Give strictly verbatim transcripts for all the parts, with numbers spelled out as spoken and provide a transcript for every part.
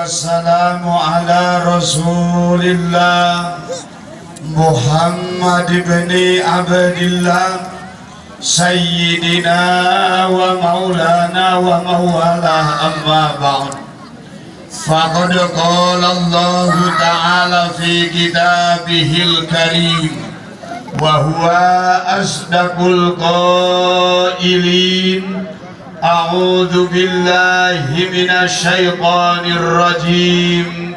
wassalamu ala Rasulillah Muhammad ibn Abdillah Sayyidina wa maulana wa mawala amma ba'd. Faqad qala Allah ta'ala fi kitabihil karim wa huwa asdaqul qailin. A'udzu billahi minasy syaithanir rajim.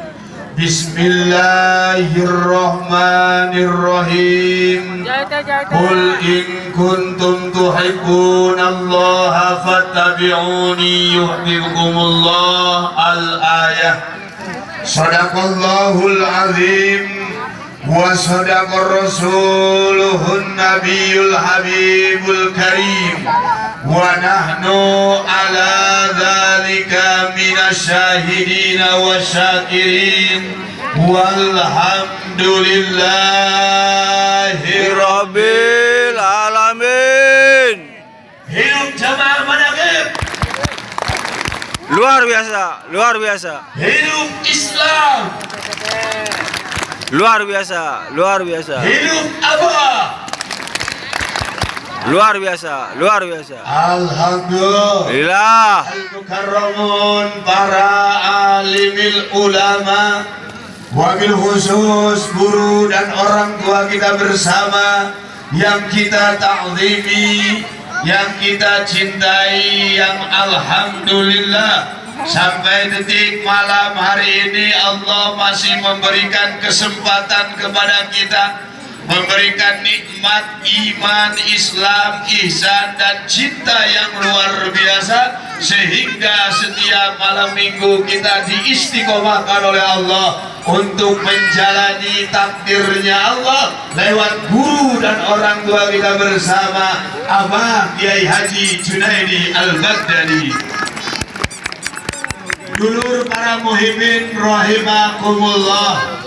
Bismillahirrahmanirrahim. Qul in kuntum tuhibbunallaha fattabi'uni yuhibbukumullah. Al-ayah. Shadaqallahul azim wa sadaqar rasuluhun nabiyul habibul karim. Wa nahnu ala dzalika minasyahidina wasyakirin walhamdulillahi rabbil alamin. Hidup jamaah manaqib. Luar biasa, luar biasa. Hidup Islam. Luar biasa, luar biasa. Hidup Abah. Luar biasa, luar biasa. Alhamdulillah. Al-mukarramun para alimil ulama, wabil khusus guru dan orang tua kita bersama yang kita ta'zimi, yang kita cintai, yang alhamdulillah sampai detik malam hari ini Allah masih memberikan kesempatan kepada kita, memberikan nikmat iman, Islam, ihsan dan cinta yang luar biasa, sehingga setiap malam minggu kita diistiqomahkan oleh Allah untuk menjalani takdirnya Allah lewat guru dan orang tua kita bersama Abah Kiai Haji Junaidi Al-Baghdadi. Dulur para muhibbin rahimakumullah,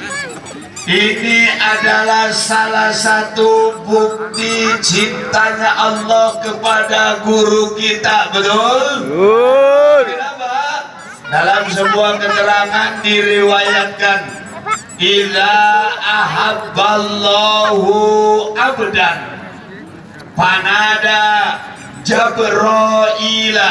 ini adalah salah satu bukti cintanya Allah kepada guru kita, betul? Betul. Kenapa? Dalam sebuah keterangan diriwayatkan, idza ahabballahu abdan panada Jabraila.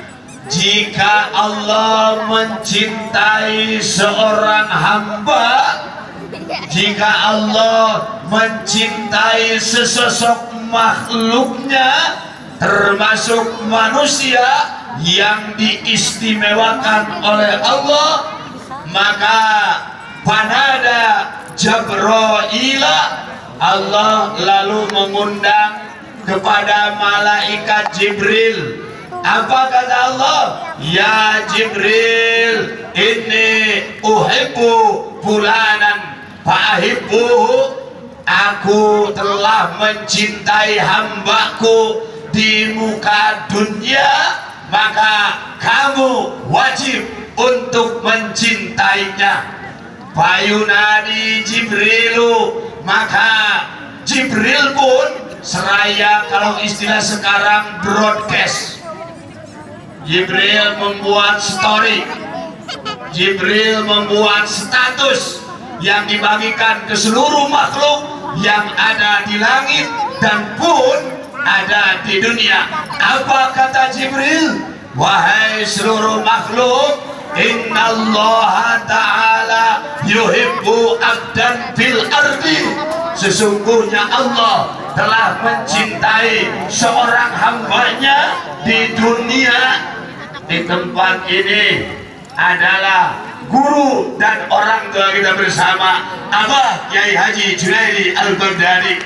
Jika Allah mencintai seorang hamba, jika Allah mencintai sesosok makhluknya, termasuk manusia yang diistimewakan oleh Allah, maka panada Jabraila, Allah lalu mengundang kepada malaikat Jibril. Apa kata Allah? Ya Jibril, inni uhibbu fulanan fa'ahibbuhu. Aku telah mencintai hambaku di muka dunia, maka kamu wajib untuk mencintainya. Fayunadi Jibrilu, maka Jibril pun seraya, kalau istilah sekarang, broadcast. Jibril membuat story, Jibril membuat status yang dibagikan ke seluruh makhluk yang ada di langit dan pun ada di dunia. Apa kata Jibril? Wahai seluruh makhluk, innallaha ta'ala yuhibbu abdan fil ardi. Sesungguhnya Allah telah mencintai seorang hambanya di dunia. Di tempat ini adalah guru dan orang tua kita bersama Abah Kiai Haji Junaidi Al-Baghdadi.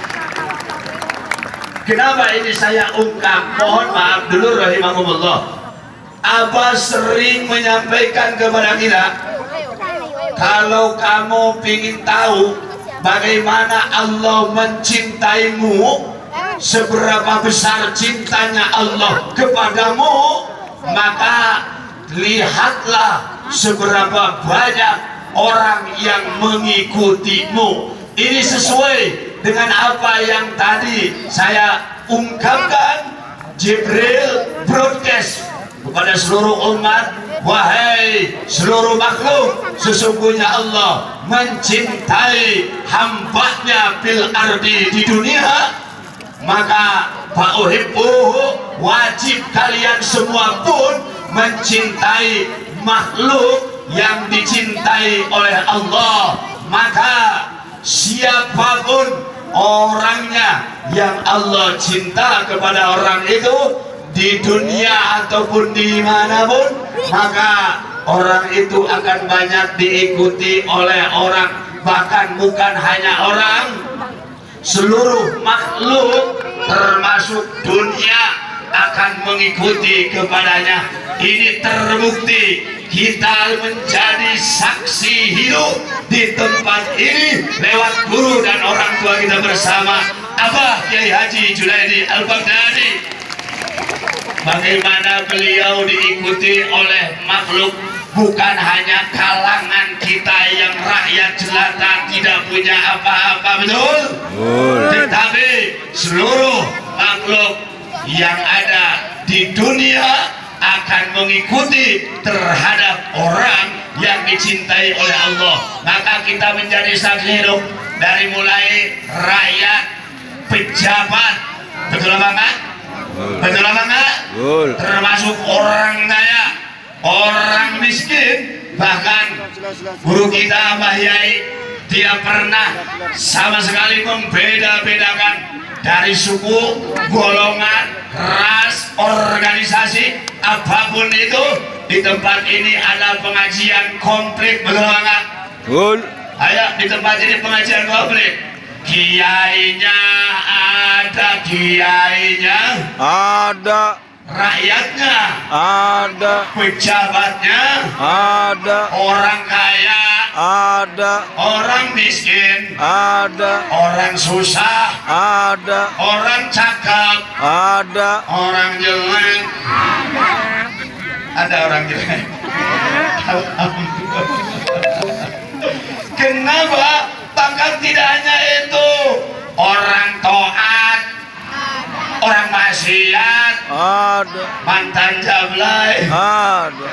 Kenapa ini saya ungkap? Mohon maaf dulu rahimahumullah. Abah sering menyampaikan kepada kita, kalau kamu ingin tahu bagaimana Allah mencintaimu, seberapa besar cintanya Allah kepadamu, maka lihatlah seberapa banyak orang yang mengikutimu. Ini sesuai dengan apa yang tadi saya ungkapkan. Jibril broadcast kepada seluruh umat wahai seluruh makhluk, sesungguhnya Allah mencintai hambanya bil ardi di dunia, maka fa'uhibbuhu, wajib kalian semua pun mencintai makhluk yang dicintai oleh Allah. Maka siapapun orangnya yang Allah cinta kepada orang itu di dunia ataupun dimanapun, maka orang itu akan banyak diikuti oleh orang, bahkan bukan hanya orang, seluruh makhluk termasuk dunia akan mengikuti kepadanya. Ini terbukti, kita menjadi saksi hidup di tempat ini lewat guru dan orang tua kita bersama, Abah Kiai Haji Junaidi Al-Baghdadi. Bagaimana beliau diikuti oleh makhluk, bukan hanya kalangan kita yang rakyat jelata tidak punya apa-apa, betul? Tetapi seluruh makhluk yang ada di dunia akan mengikuti terhadap orang yang dicintai oleh Allah. Maka kita menjadi saksi hidup dari mulai rakyat, pejabat, betul apa enggak? Betul apa enggak? Termasuk orang kaya, orang miskin, bahkan guru kita Mbah Yai tidak pernah sama sekali membeda-bedakan dari suku, golongan, ras, organisasi, apapun itu. Di tempat ini ada pengajian komplit, betul enggak? Betul. Ayo, di tempat ini pengajian komplit. Kiainya ada, kiainya ada, rakyatnya ada, pejabatnya ada, orang kaya ada, orang miskin ada, orang susah ada, orang cakep ada, orang jelek ada, orang jelek. Kenapa? Bahkan tidak hanya itu, orang taat, orang maksiat, ada, mantan jablay, ada.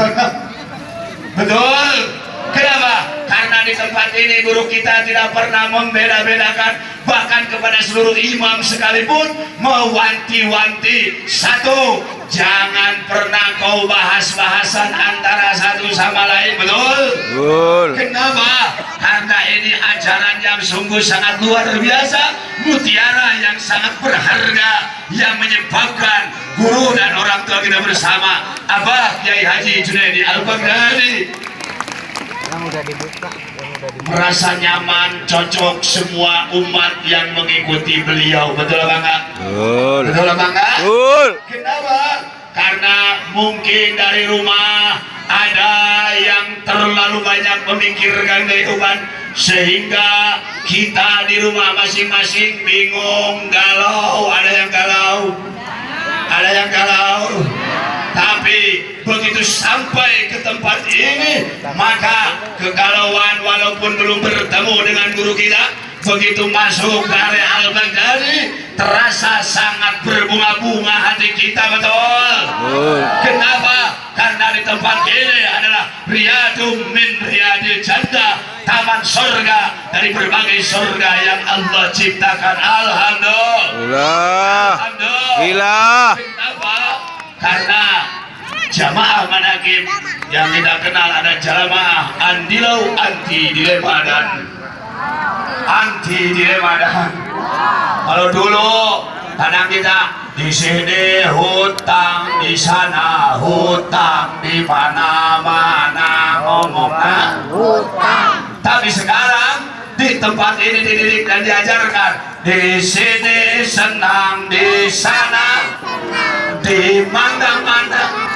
betul. Kenapa? Karena di tempat ini guru kita tidak pernah membeda-bedakan, bahkan kepada seluruh imam sekalipun mewanti-wanti, satu, jangan pernah kau bahas-bahasan antara satu sama lain, betul? Betul. Kenapa? Karena ini ajaran yang sungguh sangat luar biasa, mutiara yang sangat berharga, yang menyebabkan guru dan orang tua kita bersama, Abah Kiai Haji Junaidi Al-Baghdadi, yang udah dibuka, yang udah dibuka. merasa nyaman, cocok semua umat yang mengikuti beliau, betul apa enggak? Betul. Betul apa enggak? Betul. Kenapa? Karena mungkin dari rumah ada yang terlalu banyak memikirkan kehidupan, sehingga kita di rumah masing-masing bingung, galau, ada yang galau, ada yang galau. Tapi begitu sampai ke tempat ini, maka kegalauan walaupun belum bertemu dengan guru kita, begitu masuk ke area Al-Baghdadi, terasa sangat berbunga-bunga hati kita, betul? Betul. Kenapa? Karena di tempat ini adalah riyadum min riyadil jannah, taman surga dari berbagai surga yang Allah ciptakan. Alhamdulillah. Alhamdulillah. Kenapa? Karena jamaah manakib yang kita kenal ada jamaah andilau anti dilema dan anti dilema dan. Kalau dulu kadang kita di sini hutang, di sana hutang, di mana-mana ngomongnya hutang. Tapi sekarang di tempat ini dididik dan diajarkan, di sini senang, di sana di mana-mana.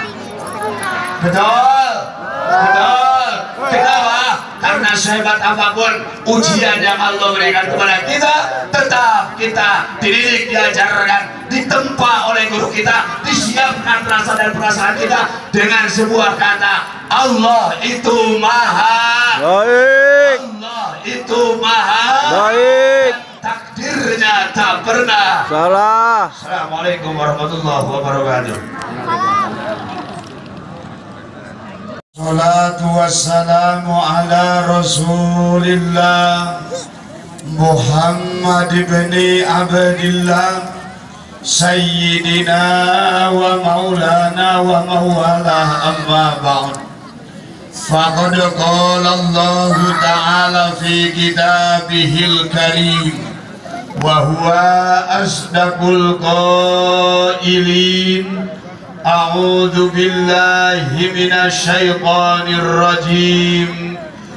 Betul, betul. Kenapa? Karena sehebat apapun ujian yang Allah berikan kepada kita, tetap kita dididik, diajarkan, ditempa oleh guru kita, disiapkan rasa dan perasaan kita dengan sebuah kata, Allah itu maha baik. Allah itu maha baik. Takdirnya tak pernah salah. Assalamualaikum warahmatullahi wabarakatuh. Salatu wassalamu ala rasulillah Muhammad ibn Abdillah Sayyidina wa maulana wa mawala amma ba'd. Faqad qala Allah ta'ala fi kitabihil karim wa huwa asdaqul qailin. A'udzu billahi minasy syaithanir rajim.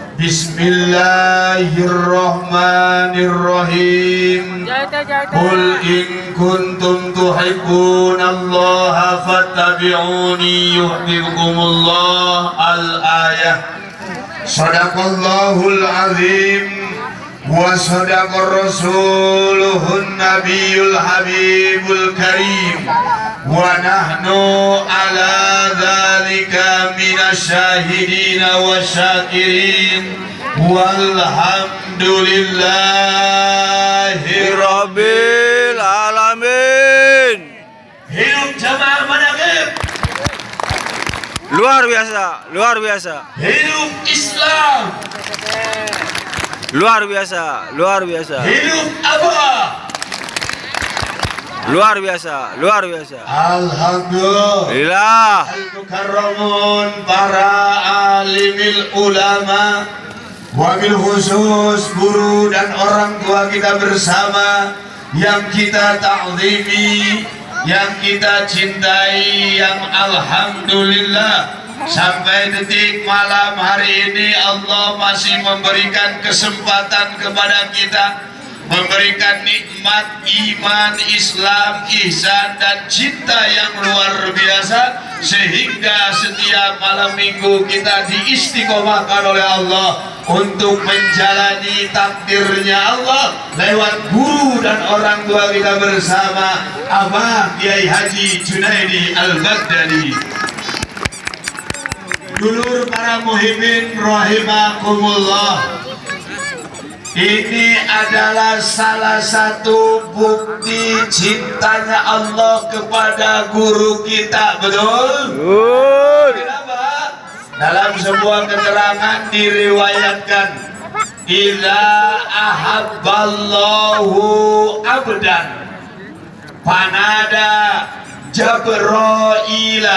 Bismillahirrahmanirrahim. Qul in kuntum tuhibbunallaha fattabi'uni yuhibbukumullah. Al-ayah. Shadaqallahul azim wa sadaqar rasuluhun nabiyul habibul karim. Wa nahnu ala dzalika minasyahidina wasyakirin walhamdulillahi Rabbil alamin. Hidup jamaah manaqib. Luar biasa, luar biasa. Hidup Islam. Luar biasa, luar biasa. Hidup Abah. Luar biasa, luar biasa. Alhamdulillah. Al-mukarramun para alimil ulama, wabil khusus guru dan orang tua kita bersama yang kita ta'zimi, yang kita cintai, yang alhamdulillah sampai detik malam hari ini Allah masih memberikan kesempatan kepada kita, memberikan nikmat iman, Islam, ihsan dan cinta yang luar biasa, sehingga setiap malam minggu kita diistiqomahkan oleh Allah untuk menjalani takdirnya Allah lewat guru dan orang tua kita bersama Abah Kiai Haji Junaidi Al-Baghdadi. Dulur para muhibbin rahimakumullah, ini adalah salah satu bukti cintanya Allah kepada guru kita, betul? Betul. Kenapa? Dalam sebuah keterangan diriwayatkan, idza ahabballahu abdan panada Jabraila.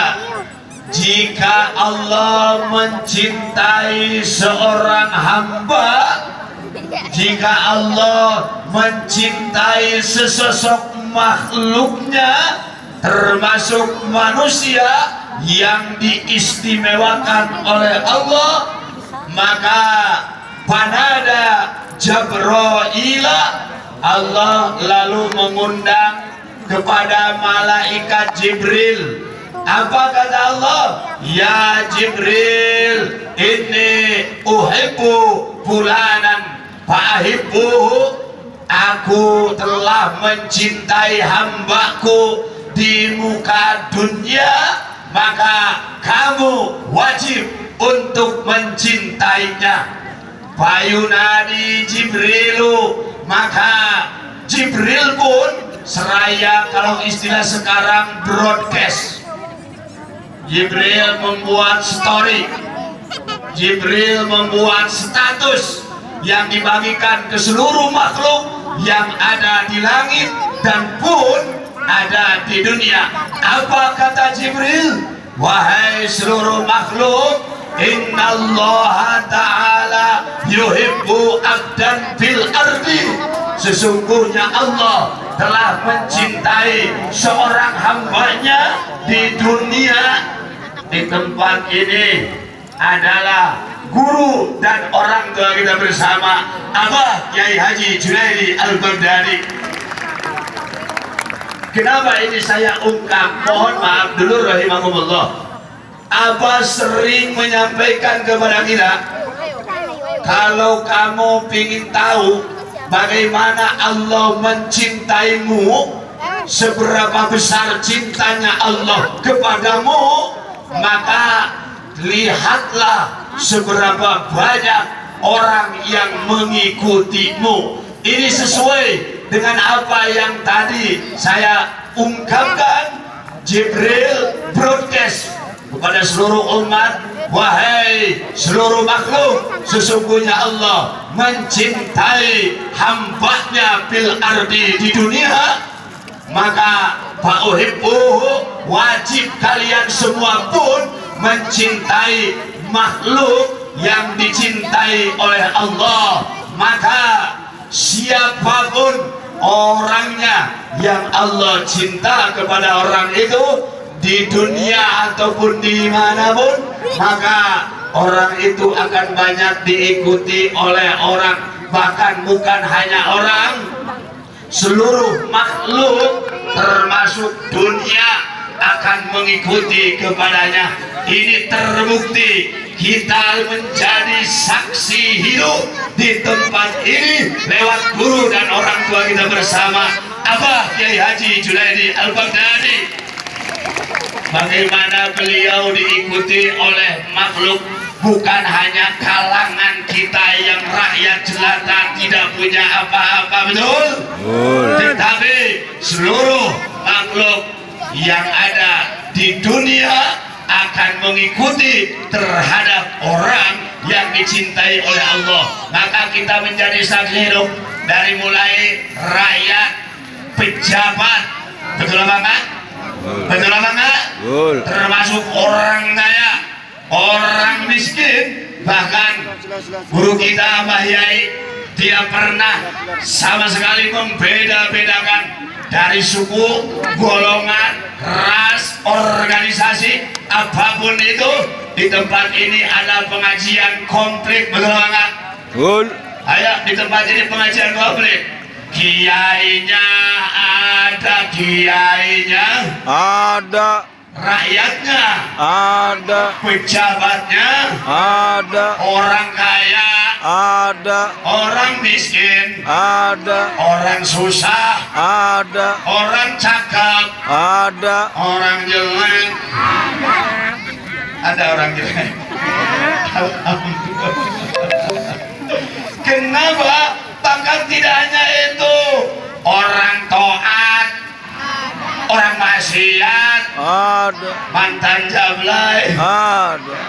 Jika Allah mencintai seorang hamba, jika Allah mencintai sesosok makhluknya, termasuk manusia yang diistimewakan oleh Allah, maka panada Jabraila, Allah lalu mengundang kepada malaikat Jibril. Apa kata Allah? Ya Jibril, inni uhibbu fulanan fa'ahibbuhu. Aku telah mencintai hambaku di muka dunia, maka kamu wajib untuk mencintainya. Fayunadi Jibrilu, maka Jibril pun seraya, kalau istilah sekarang, broadcast. Jibril membuat story, Jibril membuat status yang dibagikan ke seluruh makhluk yang ada di langit dan pun ada di dunia. Apa kata Jibril? Wahai seluruh makhluk, innallaha ta'ala yuhibbu abdan fil ardi. Sesungguhnya Allah telah mencintai seorang hambanya di dunia. Di tempat ini adalah guru dan orang tua kita bersama Abah Kiai Haji Junaidi Al-Baghdadi. Kenapa ini saya ungkap? Mohon maaf dulu rahimahumullah. Abah sering menyampaikan kepada kita, kalau kamu ingin tahu bagaimana Allah mencintaimu, seberapa besar cintanya Allah kepadamu, maka lihatlah seberapa banyak orang yang mengikutimu. Ini sesuai dengan apa yang tadi saya ungkapkan. Jibril broadcast kepada seluruh umat wahai seluruh makhluk, sesungguhnya Allah mencintai hambanya fil ardi di dunia, maka fa'uhibbuhu, wajib kalian semua pun mencintai makhluk yang dicintai oleh Allah. Maka siapapun orangnya yang Allah cinta kepada orang itu di dunia ataupun dimanapun, maka orang itu akan banyak diikuti oleh orang, bahkan bukan hanya orang, seluruh makhluk termasuk dunia akan mengikuti kepadanya. Ini terbukti, kita menjadi saksi hidup di tempat ini lewat guru dan orang tua kita bersama, Abah Kiai Haji Junaidi Al-Baghdadi. Bagaimana beliau diikuti oleh makhluk, bukan hanya kalangan kita yang rakyat jelata tidak punya apa-apa, betul? Tetapi seluruh makhluk yang ada di dunia akan mengikuti terhadap orang yang dicintai oleh Allah. Maka kita menjadi saksi hidup dari mulai rakyat, pejabat, betul apa enggak? Betul apa enggak? Termasuk orang kaya, orang miskin, bahkan guru kita Mbah Yai tidak pernah sama sekali membeda-bedakan dari suku, golongan, ras, organisasi, apapun itu. Di tempat ini ada pengajian komplit, betul enggak? Betul. Ayo, di tempat ini pengajian komplit. Kiainya ada, kiainya ada, rakyatnya ada, pejabatnya ada, orang kaya ada, orang miskin ada, orang susah ada, orang cakep ada, orang jelek ada, orang jelek. Kenapa? Bahkan tidak hanya itu, orang taat, orang maksiat, ada, mantan jablay, ada.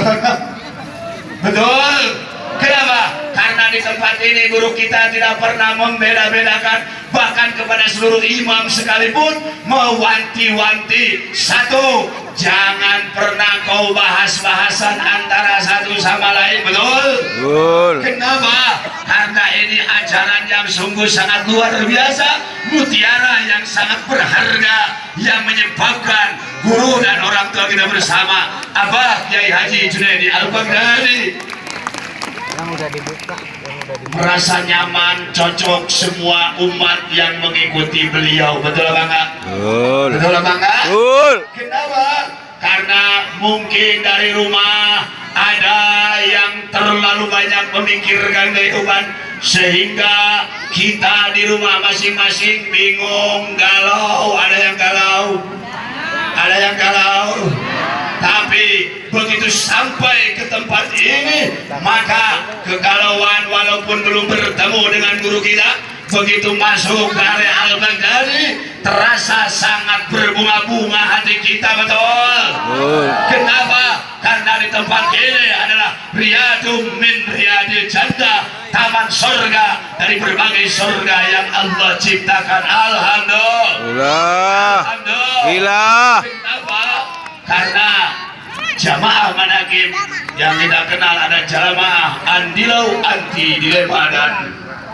betul. Kenapa? Karena di tempat ini guru kita tidak pernah membeda-bedakan, bahkan kepada seluruh imam sekalipun mewanti-wanti. Satu, jangan pernah kau bahas-bahasan antara satu sama lain, betul? Betul. Kenapa? Karena ini ajaran yang sungguh sangat luar biasa, mutiara yang sangat berharga, yang menyebabkan guru dan orang tua kita bersama, Abah Kiai Haji Junaidi Al-Baghdadi, yang udah dibuka, yang udah dibuka. merasa nyaman, cocok semua umat yang mengikuti beliau, betul apa enggak? Betul. Betul apa enggak? Betul. Kenapa? Karena mungkin dari rumah ada yang terlalu banyak memikirkan kehidupan, sehingga kita di rumah masing-masing bingung, galau, ada yang galau, ada yang galau. Tapi begitu sampai ke tempat ini, maka kegalauan walaupun belum bertemu dengan guru kita, begitu masuk ke area Al-Baghdadi, terasa sangat berbunga-bunga hati kita, betul? Betul. Kenapa? Karena di tempat ini adalah riyadum min riyadil jannah, taman surga dari berbagai surga yang Allah ciptakan. Alhamdulillah. Alhamdulillah. Kenapa? Karena jamaah manakib yang kita kenal ada jamaah andilau anti dilemadan,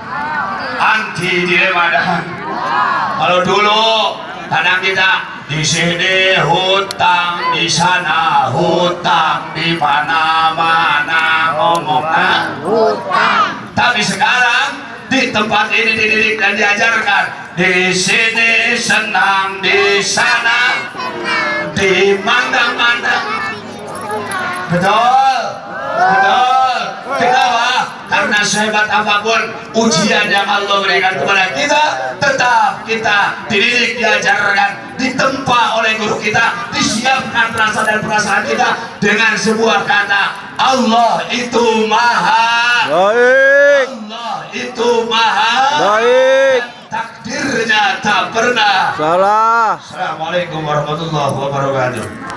anti dilemadan. Kalau dulu kadang kita di sini hutang, di sana hutang, di mana-mana ngomongnya hutang. Tapi sekarang di tempat ini dididik dan diajarkan, di sini senang, di sana di mana-mana. Betul, betul. Kenapa? Karena sehebat apapun ujian yang Allah berikan kepada kita, tetap kita dididik, diajarkan, ditempa oleh guru kita, disiapkan rasa dan perasaan kita dengan sebuah kata, Allah itu maha Baik. Allah itu maha Baik. takdirnya tak pernah Salah. Assalamualaikum warahmatullahi wabarakatuh.